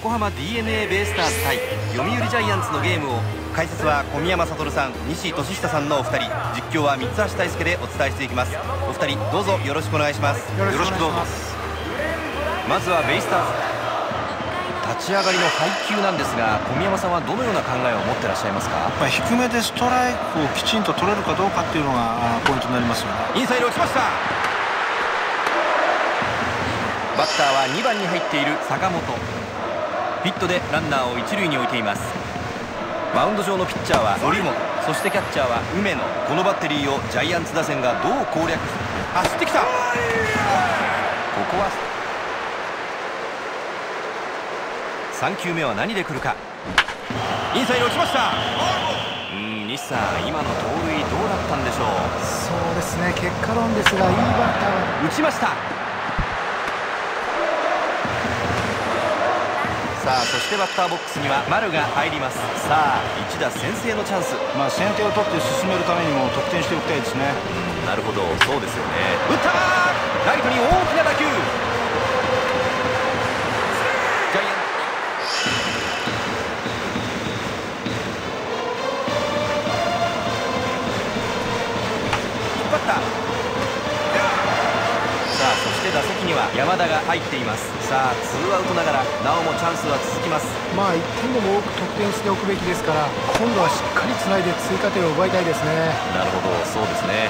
横浜 DeNA ベイスターズ対読売ジャイアンツのゲームを、解説は小宮山悟さん、西俊久さんのお二人、実況は三橋大輔でお伝えしていきます。お二人どうぞよろしくお願いします。 よろしくどうぞ。 まずはベイスターズ立ち上がりの配球なんですが、小宮山さんはどのような考えを持ってらっしゃいますか？ 低めでストライクをきちんと取れるかどうかっていうのがポイントになりますよね。 インサイド落ちました。バッターは2番に入っている坂本。ヒットでランナーを一塁に置いています。マウンド上のピッチャーは則本、そしてキャッチャーは梅野。このバッテリーをジャイアンツ打線がどう攻略。走ってきた。ここは3球目は何で来るか。インサイド落ちました。西さん、今の盗塁どうだったんでしょう？ そうですね、結果論ですがいいバッターが打ちました。さあ、そしてバッターボックスには丸が入ります。さあ、一打先制のチャンス。 先手を取って進めるためにも得点しておきたいですね。 なるほど、そうですよね。打った。ライトに大きな打球。ジャイアン引っ張った。さあ、そして打席には山田が入っています。さあ、ツーアウトながらなおもチャンスは続きます。 1点でも多く得点しておくべきですから、今度はしっかりつないで追加点を奪いたいですね。 なるほど、そうですね。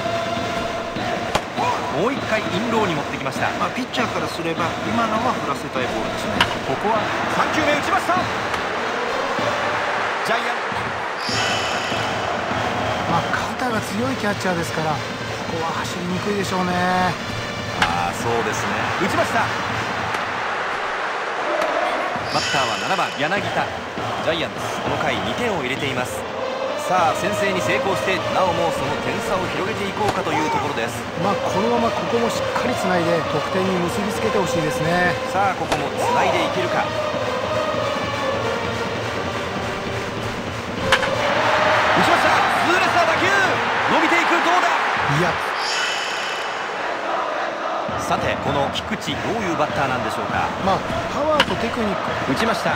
もう一回インローに持ってきました。 ピッチャーからすれば今のは振らせたいボールですね。 ここは3球目打ちました。ジャイアン肩が強いキャッチャーですから、ここは走りにくいでしょうね。 そうですね。打ちました。バッターは7番柳田。ジャイアンツこの回2点を入れています。さあ、先制に成功してなおもその点差を広げていこうかというところです。 このままここもしっかりつないで得点に結びつけてほしいですね。 さあ、ここもつないでいけるか。打ちました。痛烈な打球。伸びていく。どうだ。さて、この菊池、どういうバッターなんでしょうか？ パワーとテクニック。 打ちました。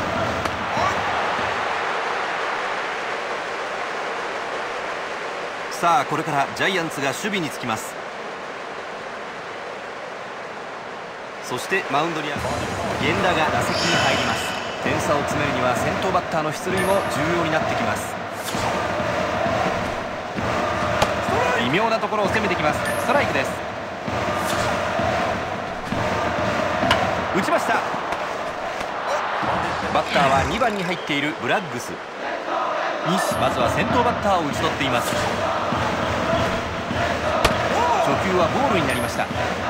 さあ、これからジャイアンツが守備につきます。そしてマウンドには源田が打席に入ります。点差を詰めるには先頭バッターの出塁も重要になってきます。微妙なところを攻めてきます。ストライクです。打ちました。バッターは2番に入っているブラッグス。まずは先頭バッターを打ち取っています。初球はボールになりました。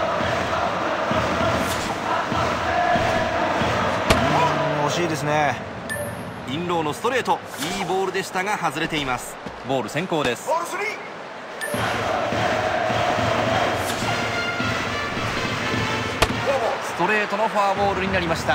惜しいですね。 インローのストレート、いいボールでしたが外れています。ボール先行です。ストレートのフォアボールになりました。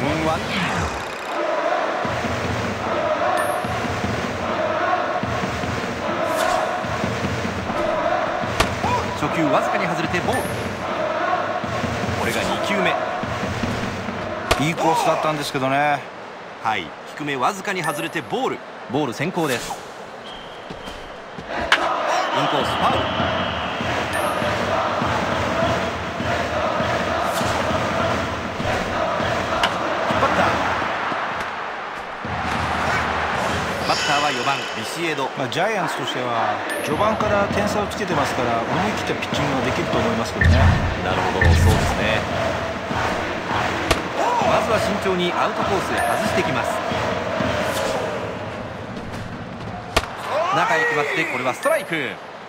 初球わずかに外れてボール。これが2球目。 いいコースだったんですけどね。 はい、低めわずかに外れてボール。ボール先行です。インコースファウル。バッターは4番ビシエド。 ジャイアンツとしては序盤から点差をつけてますから、思い切ったピッチングができると思いますけどね。 なるほど、そうですね。まずは慎重にアウトコースへ外してきます。中へ決まって、これはストライク。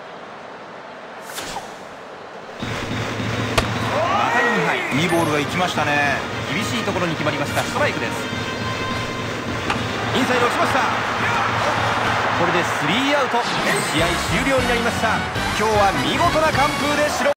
またインハイ。 いいボールが行きましたね。 厳しいところに決まりました。ストライクです。インサイド落ちました。これで3アウト。試合終了になりました。今日は見事な完封で白